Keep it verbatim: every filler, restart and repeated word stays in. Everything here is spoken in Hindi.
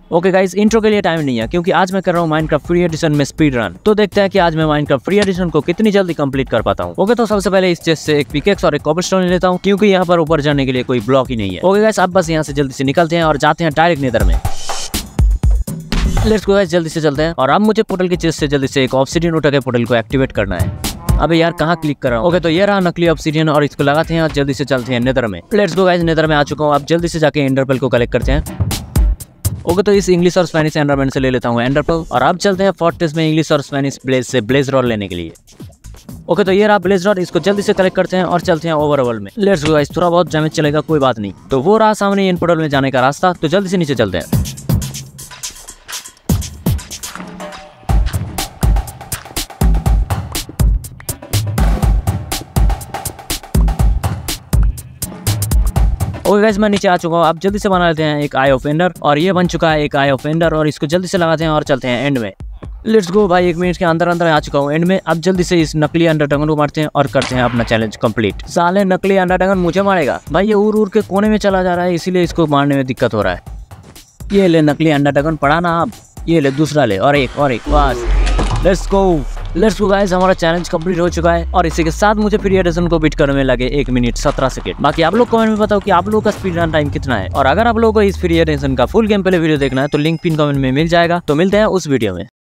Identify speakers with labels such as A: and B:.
A: ओके गाइस, इंट्रो के लिए टाइम नहीं है क्योंकि आज मैं कर रहा हूँ माइनक्राफ्ट फ्री एडिशन में स्पीड रन। तो देखते हैं कि आज मैं माइनक्राफ्ट फ्री एडिशन को कितनी जल्दी कंप्लीट कर पाता हूँ। ओके, तो सबसे पहले इस चेस्ट से एक पिकेक्स और एक कॉबलस्टोन लेता हूँ क्योंकि यहाँ पर ऊपर जाने के लिए कोई ब्लॉक ही नहीं है। ओके गाइस, अब बस यहाँ से जल्दी से निकलते हैं और जाते हैं डायरेक्ट नेदर में। लेट्स गो गाइस, जल्दी से चलते हैं। और अब मुझे पोर्टल की चेस्ट से जल्दी से एक ऑब्सिडियन उठा के पोर्टल को एक्टिवेट करना है। अबे यार, कहाँ क्लिक कर रहा हूँ। ओके, तो ये रहा नकली ऑब्सिडियन और इसको लगाते हैं और जल्दी से चलते हैं नेदर में। लेट्स गो गाइस, नेदर में आ चुका हूँ। अब जल्दी से जाके एंडरपेल को कलेक्ट करते हैं। ओके, तो इस इंग्लिश और स्पेनिश एंडरमैन से ले लेता हूँ एंडरपेल और अब चलते हैं फोर्ट्रेस में इंग्लिश और स्पेनिश ब्लेज से ब्लेज रॉड लेने के लिए। ओके, तो ये रहा ब्लेज रॉड, इसको जल्दी से कलेक्ट करते हैं और चलते हैं ओवरवर्ल्ड में। लेट्स गो गाइस, थोड़ा बहुत डैमेज चलेगा, कोई बात नहीं। तो वो रहा सामने इन पोर्टल में जाने का रास्ता, तो जल्दी से नीचे चलते हैं। ओके गाइस, मैं नीचे आ चुका हूँ। अब जल्दी से बना लेते हैं एक आई ऑफ एंडर और ये बन चुका है एक आई ऑफ एंडर और इसको जल्दी से लगाते हैं और चलते हैं एंड में। लेट्स गो भाई, एक मिनट के अंदर अंदर आ चुका हूँ एंड में। अब जल्दी से इस नकली अंडर ड्रैगन को मारते हैं और करते हैं अपना चैलेंज कंप्लीट। साले नकली अंडर ड्रैगन मुझे मारेगा भाई, ये उड़ उड़ के कोने में चला जा रहा है, इसीलिए इसको मारने में दिक्कत हो रहा है। ये ले नकली अंडर ड्रैगन, पड़ा ना। अब ये ले दूसरा ले और एक और एक, बस। Let's go let's go guys, हमारा चैलेंज कंप्लीट हो चुका है और इसी के साथ मुझे फ्री एडिशन को बीट करने में लगे एक मिनट सत्रह सेकंड। बाकी आप लोग कमेंट में बताओ कि आप लोगों का स्पीड रन टाइम कितना है। और अगर आप लोगों को इस फ्री एडिशन का फुल गेम प्ले वीडियो देखना है तो लिंक पिन कमेंट में मिल जाएगा। तो मिलते हैं उस वीडियो में।